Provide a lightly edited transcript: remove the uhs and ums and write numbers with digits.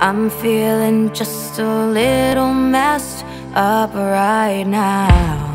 I'm feeling just a little messed up right now.